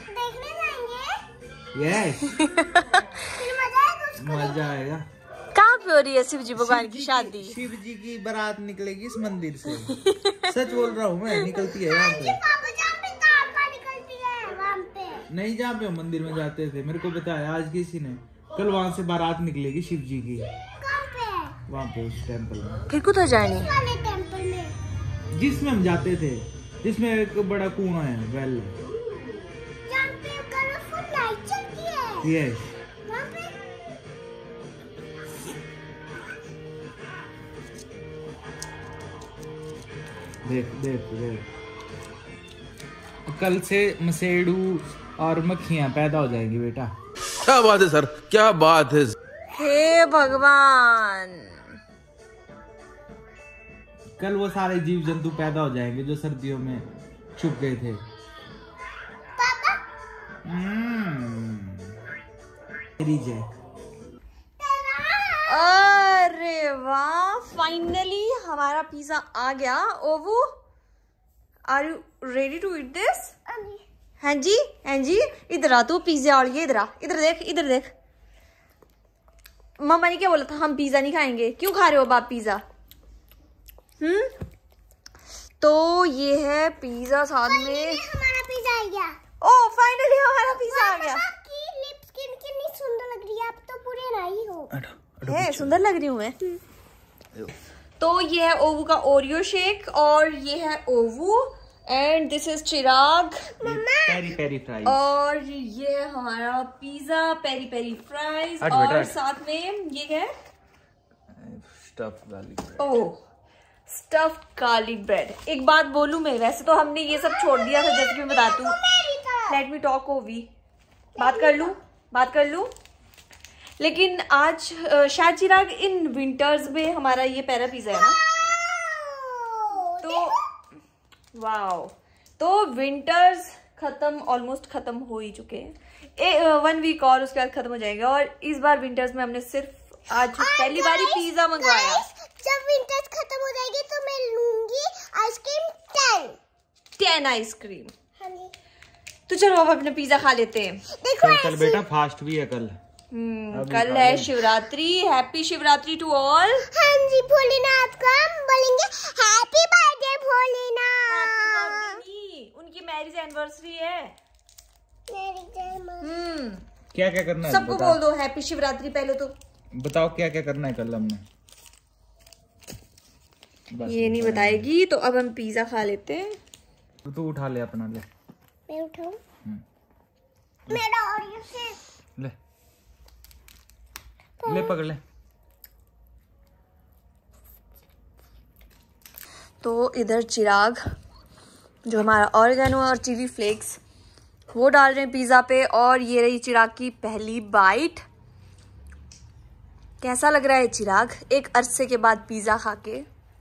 देखने जाएंगे। यस। फिर मजा आएगा। कहाँ पे हो रही है शिव जी भगवान की शादी? शिव जी की बारात निकलेगी इस मंदिर से। सच बोल रहा हूँ मैं, निकलती है यहाँ पे। निकलती है वहाँ पे। नहीं, जहाँ पे हम मंदिर में जाते थे, मेरे को बताया आज किसी ने। कल वहाँ से बारात निकलेगी शिव जी की। कहाँ पे? वहाँ पे उस टेम्पल में। फिर कुछ जाने वाले टेम्पल में जिसमें हम जाते थे, जिसमें एक बड़ा कुआं है, वेल। जहाँ पे कलरफुल लाइट चलती है। यस। वहाँ पे देख देख देख, कल से मसेडू और मक्खियाँ पैदा हो जाएंगी बेटा। क्या बात है सर, क्या बात है। हे भगवान, कल वो सारे जीव जंतु पैदा हो जाएंगे जो सर्दियों में छुप गए थे। पापा तेरी जय। अरे वाह, फाइनली हमारा पिज्जा आ गया। Ovu, are you ready to eat this? हाँ जी, हाँ जी। इधर आ तू, पिज्जा और ये इधर आ, इधर देख, इधर देख। मम्मा ने क्या बोला था, हम पिज्जा नहीं खाएंगे। क्यों खा रहे हो बाप पिज्जा? तो ये है पिज्जा, साथ में हमारा पिज्जा आ गया। ओ फाइनली हमारा पिज्जा आ गया। आपकी लिप स्किन कितनी सुंदर लग रही है। आप तो पूरे नहीं हो। है, सुंदर लग रही हूँ मैं। तो ये है ओवू का ओरियो शेक और ये है Ovu and this is Chirag peri peri fries. और ये है हमारा पिज्जा, पेरी पेरी फ्राइज। हट और बेटा। साथ में ये है stuff garlic bread. Oh, stuffed garlic bread. एक बात बोलूं मैं, वैसे तो हमने ये सब छोड़ दिया था, जैसे कि मैं बताती हूँ। लेट मी टॉक ओवी, बात कर लूं। लेकिन आज शायद चिराग इन विंटर्स में हमारा ये पहला पिज्जा है ना, तो वाओ, तो विंटर्स खत्म, ऑलमोस्ट खत्म हो ही चुके हैं। 1 वीक और उसके बाद खत्म हो जाएगा। और इस बार विंटर्स में हमने सिर्फ आज पहली बार पिज्जा मंगवाया। जब विंटर्स खत्म हो जाएगी तो मैं लूंगी आइसक्रीम 10 आइसक्रीम। हाँ जी। तो चलो अब अपने पिज्जा खा लेते हैं। देखो कल बेटा फास्ट भी है कल। कल है Shivratri. Happy Shivratri to all. हाँ जी, भोलेनाथ को हम बोलेंगे हैप्पी बर्थडे भोलेनाथ। उनकी मैरिज एनिवर्सरी है। क्या क्या करना है सबको बोल दो हैप्पी शिवरात्रि। पहले तो बताओ क्या क्या करना है कल हमने। ये नहीं बताएगी, तो अब हम पिज्जा खा लेते हैं। तू उठा ले अपना, ले मैं उठाऊं? मेरा और ये से ले पकड़ ले। तो इधर चिराग जो हमारा ऑरिगेनो और चिली फ्लेक्स वो डाल रहे हैं पिज्जा पे। और ये रही चिराग की पहली बाइट। कैसा लग रहा है चिराग, एक अरसे के बाद पिज्जा खा के?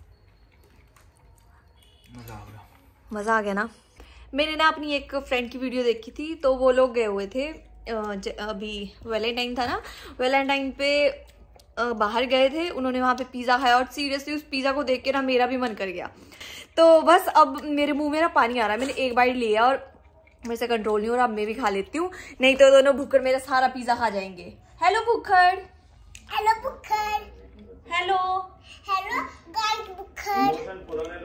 मजा आ गया ना। मैंने ना अपनी एक फ्रेंड की वीडियो देखी थी, तो वो लोग गए हुए थे, अभी वैलेंटाइन था ना, वैलेंटाइन पे बाहर गए थे। उन्होंने वहाँ पे पिज़्ज़ा खाया और सीरियसली उस पिज़्ज़ा को देख के ना मेरा भी मन कर गया। तो बस अब मेरे मुंह में ना पानी आ रहा है। मैंने एक बाइट लिया और मेरे से कंट्रोल नहीं हो रहा। अब मैं भी खा लेती हूँ, नहीं तो दोनों भुक्कड़ मेरा सारा पिज़्ज़ा खा जाएंगे। हेलो भुक्कड़। हेलो बुक्खड़। हेलो हेलो गाइस बुक्खड़।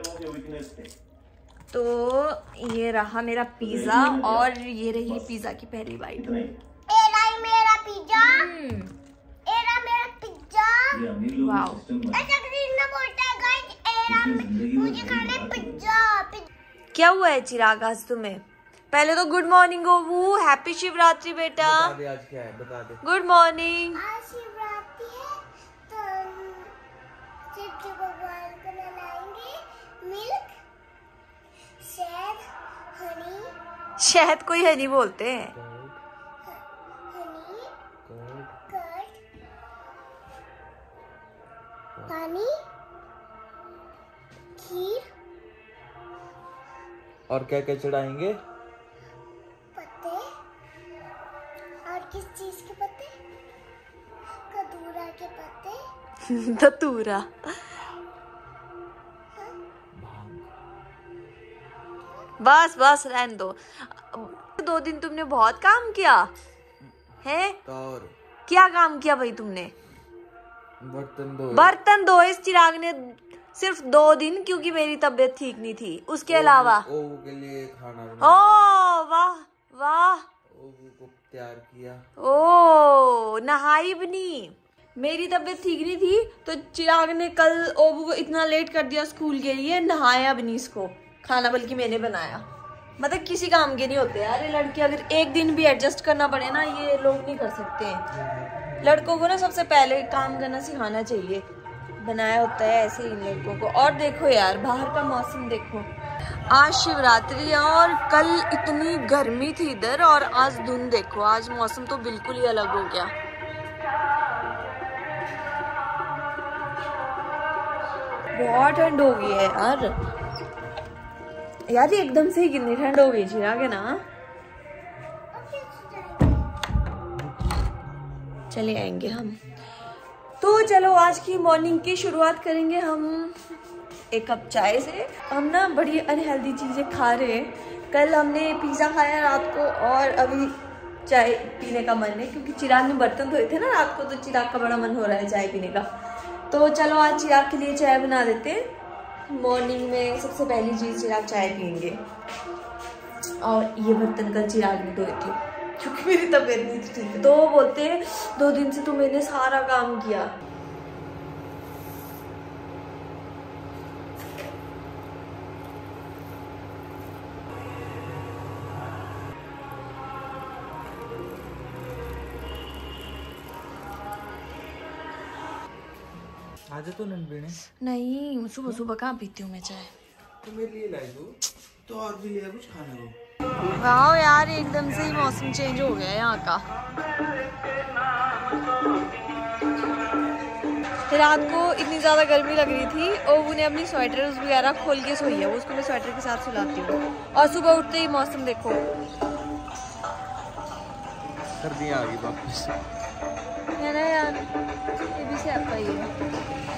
तो ये रहा मेरा पिज़्ज़ा और ये रही पिज़्ज़ा की पहली बाइट। एरा मेरा पिज्जा। एरा मेरा पिज्जा। वाओ, ऐसा क्रीम ना बोलता है गाइस। एरा मुझे खाना है पिज्जा। क्या हुआ है चिराग आज तुम्हें? पहले तो good morning Ovu, happy Shivratri बेटा। बता दे आज क्या है, बता दे। Good morning. आज शिवरात्रि है तो शिव जी भगवान को नहलाएंगे। मिल्क, शहद, हनी। शहद कोई हनी बोलते हैं। हनी, कर्ड, पानी, खीर और क्या क्या चढ़ाएंगे? पत्ते। और किस चीज के पत्ते? कदूरा के पत्ते। धतूरा। बस बस रहने दो। 2 दिन तुमने बहुत काम किया है। और क्या काम किया भाई तुमने? बर्तन धोए इस चिराग ने सिर्फ 2 दिन, क्योंकि मेरी तबीयत ठीक नहीं थी। उसके अलावा ओबू के लिए खाना ओ वाह वाह, ओबू को तैयार किया। ओ नहाई भी नहीं। मेरी तबीयत ठीक नहीं थी तो चिराग ने कल ओबू को इतना लेट कर दिया स्कूल के लिए, नहाया भी नहीं इसको। खाना बल्कि मैंने बनाया। मतलब किसी काम के नहीं होते यार ये लड़के। अगर एक दिन भी एडजस्ट करना पड़े ना, ये लोग नहीं कर सकते हैं। लड़कों को ना सबसे पहले काम करना सिखाना चाहिए। बनाया होता है ऐसे इन लड़कों को। और देखो यार बाहर का मौसम देखो। आज शिवरात्रि है और कल इतनी गर्मी थी इधर, और आज धुंध देखो। आज मौसम तो बिल्कुल ही अलग हो गया। बहुत ठंड हो गई है यार। यार एकदम से ही कितनी ठंड हो गई चिराग है ना। चले आएंगे हम। तो चलो आज की मॉर्निंग की शुरुआत करेंगे हम एक कप चाय से। हम ना बड़ी अनहेल्दी चीजें खा रहे हैं। कल हमने पिज्जा खाया रात को और अभी चाय पीने का मन है, क्योंकि चिराग ने बर्तन धोए थे ना रात को, तो चिराग का बड़ा मन हो रहा है चाय पीने का। तो चलो आज चिराग के लिए चाय बना देते हैं। मॉर्निंग में सबसे पहली चीज चिराग चाय पियेंगे। और ये बर्तन कल चिराग ने धोए थे क्योंकि मेरी तबीयत नहीं थी ठीक। तो वो बोलते हैं 2 दिन से तो मैंने सारा काम किया। आज तो नन पीने नहीं, सुबह सुबह कहाँ पीती हूँ मैं चाय। तो मेरे लिए लाई दो तो और भी लिया कुछ खाने को। वाह यार एकदम से ही मौसम चेंज हो गया यहाँ का। रात को इतनी ज्यादा गर्मी लग रही थी, ओबू ने अपनी स्वेटर वगैरह खोल के सोई है। वो उसको मैं स्वेटर के साथ सुलाती हूँ। और सुबह उठते ही मौसम देखो, सर्दी आ गई वापस है ना यार। ये भी से आता ही है,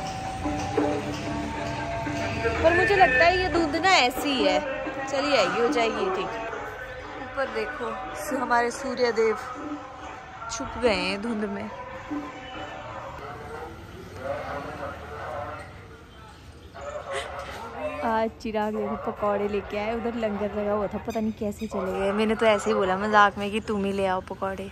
पर मुझे लगता है ये धुंध ना ऐसी ही है, चली आएगी, हो जाएगी ठीक। ऊपर देखो हमारे सूर्य देव छुप गए हैं धुंध में। आज चिराग देखो पकौड़े लेके आए। उधर लंगर लगा हुआ था, पता नहीं कैसे चले गए। मैंने तो ऐसे ही बोला मजाक में कि तुम ही ले आओ पकौड़े।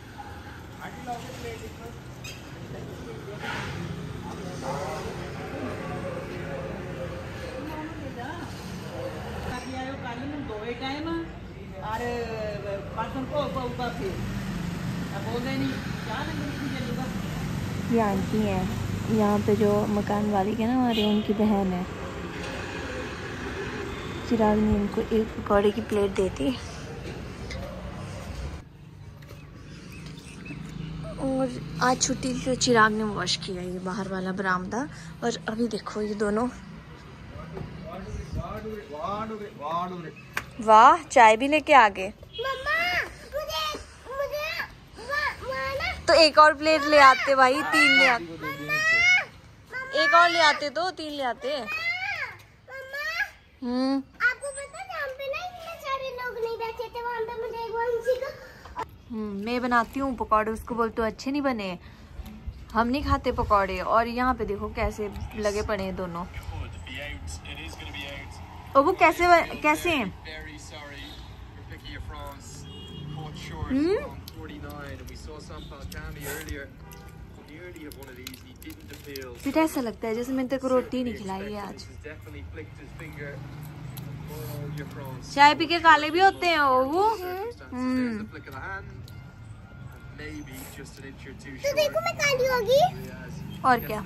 ये आंटी हैं यहाँ पे जो मकान वाली है ना हमारे, उनकी बहन है। चिराग ने इनको एक पकौड़े की प्लेट दी थी। और आज छुट्टी थी तो चिराग ने वॉश किया ये बाहर वाला बरामदा। और अभी देखो ये दोनों, वाह चाय भी लेके आ गए। तो एक और प्लेट ले आते भाई, 3 ले आते। एक और ले आते तो 3 ले आते। आपको पता है जहाँ पे ना इतने सारे लोग नहीं बैठे थे, वहाँ पे मुझे एक वंशी का मैं बनाती हूँ पकौड़े, उसको बोलते अच्छे नहीं बने, हम नहीं खाते पकौड़े। और यहाँ पे देखो कैसे लगे पड़े हैं दोनों। और वो कैसे हैं? फिर ऐसा लगता है जैसे मैंने तेरे को रोटी नहीं खिलाई है आज। चाय पी के काले भी होते हैं वो। तो देखो मैं काली होगी। और क्या।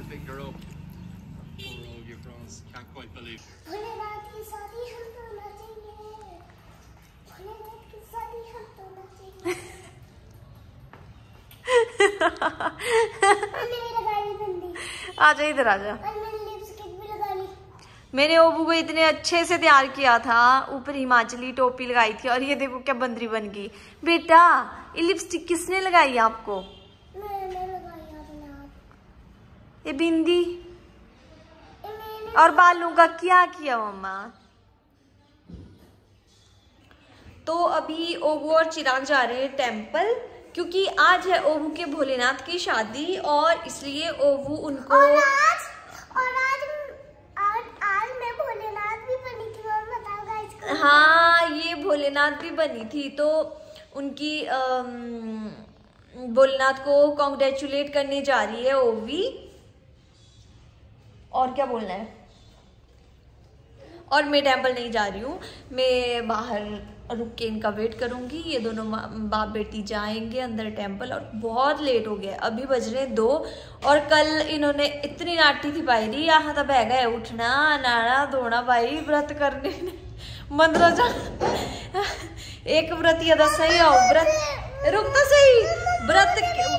आजा इधर आजा। मैंने ओबू को इतने अच्छे से तैयार किया था, ऊपर हिमाचली टोपी लगाई थी, और ये देखो क्या बंदरी बन गई। बेटा ये लिपस्टिक किसने लगाई आपको? मैंने लगाई अपने आप। ये बिंदी और बालों का क्या किया मम्मा? तो अभी ओवू और चिराग जा रहे हैं टेम्पल, क्योंकि आज है ओवू के भोलेनाथ की शादी और इसलिए ओवू उनको और आज मैं भोलेनाथ भी बनी थी और बताऊंगा इसको। हाँ, ये भोलेनाथ भी बनी थी, तो उनकी भोलेनाथ को कॉन्ग्रेचुलेट करने जा रही है ओवी। और क्या बोलना है? और मैं टेम्पल नहीं जा रही हूँ, मैं बाहर रुक के इनका वेट करूंगी। ये दोनों बाप बेटी जाएंगे अंदर टेम्पल और बहुत लेट हो गया, अभी बज रहे 2। और कल इन्होंने इतनी नाटी थी भाई, यहाँ तक बह गए उठना नाना धोना भाई, व्रत करने मंदिर जा एक व्रत या दस सही आओ व्रत रुक तो सही व्रत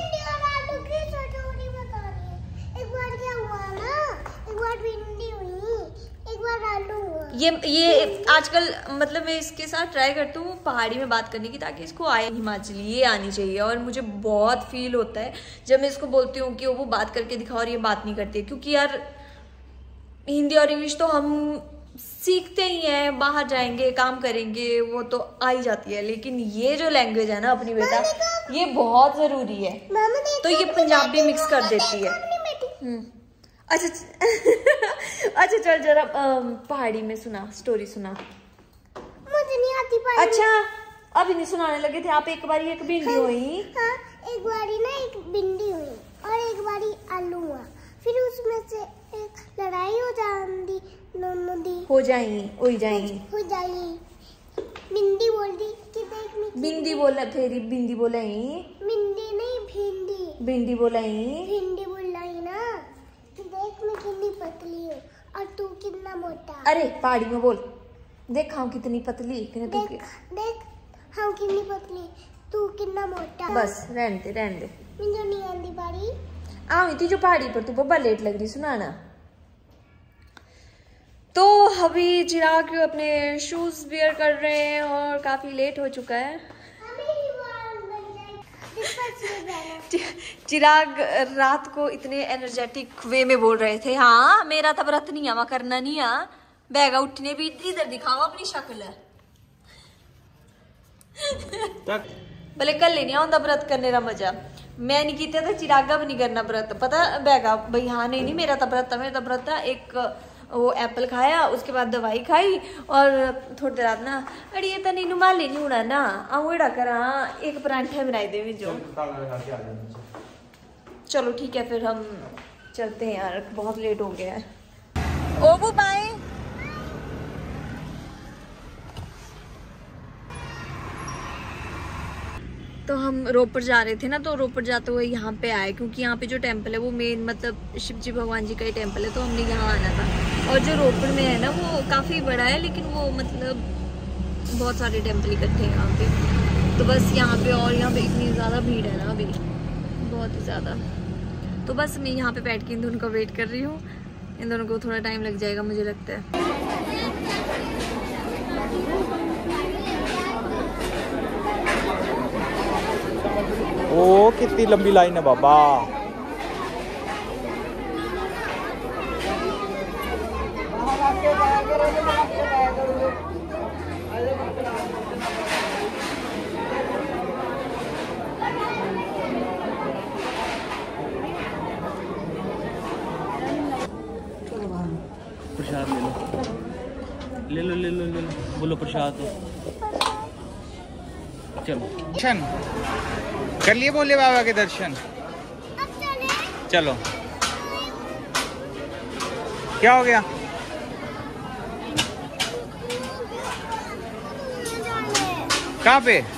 ये आजकल मतलब मैं इसके साथ ट्राई करती हूँ पहाड़ी में बात करने की, ताकि इसको आए हिमाचली ये आनी चाहिए। और मुझे बहुत फील होता है जब मैं इसको बोलती हूँ कि वो बात करके दिखाओ और ये बात नहीं करती है, क्योंकि यार हिंदी और इंग्लिश तो हम सीखते ही हैं, बाहर जाएंगे काम करेंगे वो तो आ ही जाती है, लेकिन ये जो लैंग्वेज है ना अपनी बेटा, ये बहुत जरूरी है। तो ये पंजाबी मिक्स कर देती है। अच्छा अच्छा चल जरा पहाड़ी में सुना, स्टोरी सुना। मुझे नहीं आती पहाड़ी। अच्छा अभी नहीं सुनाने लगे थे आप? एक बारी एक भिंडी हुई। हाँ, एक बारी ना एक भिंडी हुई और एक बारी आलू हुआ, फिर उसमें से एक लड़ाई हो जाती, दोनों दी हो जाई हो जाई। भिंडी बोल दी कि देख मैं भिंडी बोला, फिर भिंडी बोला भिंडी नहीं भिंडी भिंडी बोला भिंडी बोलाई ना कि देख मैं कितनी पतली हूँ और तू कितना मोटा। अरे पहाड़ी में बोल, देख हम कितनी पतली देख हम कितनी पतली तू कितना मोटा। बस रहने दे मुझे नहीं आती पहाड़ी। आई थी जो पहाड़ी पर, तू बहुत लेट लग रही सुनाना। तो अभी चिराग अपने शूज वेयर कर रहे हैं और काफी लेट हो चुका है। चिराग रात को इतने एनर्जेटिक वे में बोल रहे थे, हाँ मेरा तो व्रत नहीं आवा करना नहीं आ बैगा उठने भी, इधर दिखाओ अपनी शक्ल है भले कल लेने आंदा व्रत करने का मजा। मैं नहीं किया था, चिरागा भी नहीं करना व्रत, पता बैगा भाई। हाँ नहीं मेरा तो व्रत था, मेरा तो व्रत था। एक वो एप्पल खाया, उसके बाद दवाई खाई और थोड़ी देर बाद ना अरे ये तो नहीं नुमाले नहीं उड़ा ना आऊ एड़ा करा एक परांठा बनाई दे जो। चलो ठीक है फिर हम चलते हैं यार, बहुत लेट हो गया है। ओबू बाय। तो हम रोपड़ जा रहे थे ना, तो रोपड़ जाते हुए यहाँ पे आए, क्योंकि यहाँ पे जो टेम्पल है वो मेन मतलब शिव जी भगवान जी का ही टेम्पल है, तो हमने यहाँ आना था। और जो रोपड़ में है ना वो काफ़ी बड़ा है, लेकिन वो मतलब बहुत सारे टेम्पल इकट्ठे हैं यहाँ पे। तो बस यहाँ पे, और यहाँ पे इतनी ज़्यादा भीड़ है ना अभी, बहुत ही ज़्यादा। तो बस मैं यहाँ पे बैठ के इन दोनों का वेट कर रही हूँ। इन दोनों को थोड़ा टाइम लग जाएगा मुझे लगता है। ओ कितनी लंबी लाइन है बाबा। प्रसाद ले लो बोलो प्रसाद तो चलो। दर्शन कर लिए भोले बाबा के दर्शन? चलो। क्या हो गया? कहाँ पे?